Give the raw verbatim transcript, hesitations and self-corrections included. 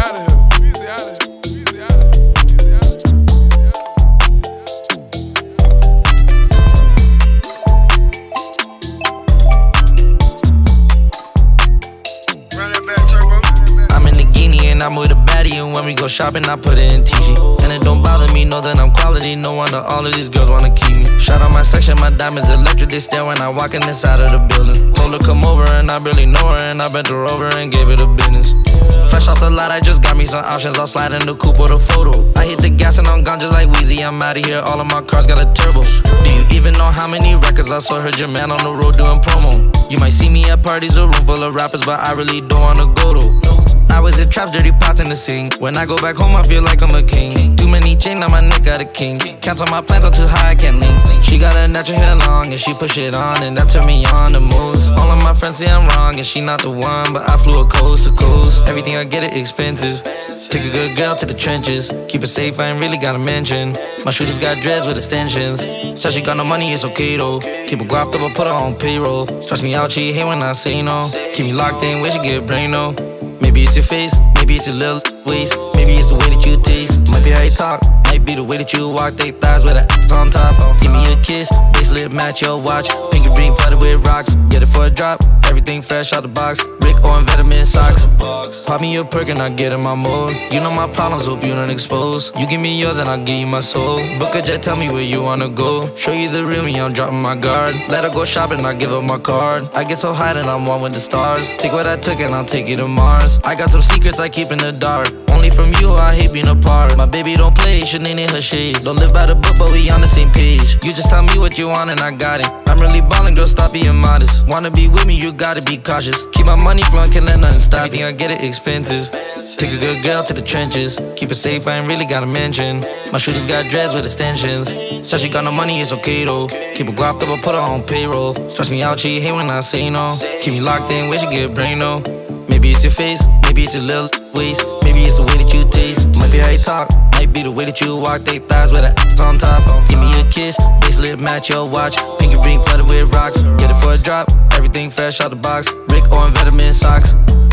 out of here. Wheezy out of here. Wheezy out of here. I'm with a baddie, and when we go shopping, I put it in T G. And it don't bother me, know that I'm quality. No wonder all of these girls wanna keep me. Shout out my section, my diamonds electric. They stare when I walk in this side of the building. Told her come over, and I barely know her, and I bent her over and gave her the business. Fresh off the lot, I just got me some options. I'll slide in the coupe or the photo. I hit the gas and I'm gone just like Wheezy. I'm out of here, all of my cars got a turbo. Do you even know how many records I saw? Heard your man on the road doing promo. You might see me at parties, a room full of rappers, but I really don't wanna go though. I was in traps, dirty pots in the sink. When I go back home, I feel like I'm a king. Too many chains, now my neck got a king. Cancel my plans, I'm too high, I can't link. She got a natural hair long, and she push it on, and that turned me on the most. All of my friends say I'm wrong, and she not the one, but I flew a coast to coast. Everything I get it expensive. Take a good girl to the trenches. Keep it safe, I ain't really gotta mention. My shooters got dreads with extensions. Said she got no money, it's okay though. Keep her guapped up, I put her on payroll. Stress me out, she hate when I say no. Keep me locked in, where she get brain though. Maybe it's your face, maybe it's your little waist. Maybe it's the way that you taste. Might be how you talk, might be the way that you walk. They thighs with an ass on top. Give me a kiss, bracelet match your watch. Pinky ring flooded with rocks. Get it for a drop, everything fresh out the box. Rick on Vetement Socks. Pop me a perk and I get in my mode. You know my problems, hope you don't expose. You give me yours and I'll give you my soul. Book a jet, tell me where you wanna go. Show you the real me, I'm dropping my guard. Let her go shopping, I give her my card. I get so high that I'm one with the stars. Take what I took and I'll take you to Mars. I got some secrets I keep in the dark. Only from you, I hate being apart. My baby don't play, she ain't in her shades. Don't live by the book, but we on the same page. You just tell me what you want and I got it. I'm really ballin', girl, stop being modest. Wanna be with me, you gotta be cautious. Keep my money flowing, can't let nothing stop. Everything I get it expensive. Take a good girl to the trenches. Keep it safe, I ain't really gotta mention. My shooters got dreads with extensions. Said she got no money, it's okay though. Keep her guapped up, I put her on payroll. Stress me out, she hate when I say no. Keep me locked in, where she get brain though. Maybe it's your face, maybe it's your little waist. Maybe it's the way that you taste. Might be how you talk, might be the way that you walk. They thighs with an ass on top. Give me a kiss, bracelet match your watch. Pinky ring flooded with rocks. Get it for a drop, everything fresh out the box. Rick on Vetement Socks.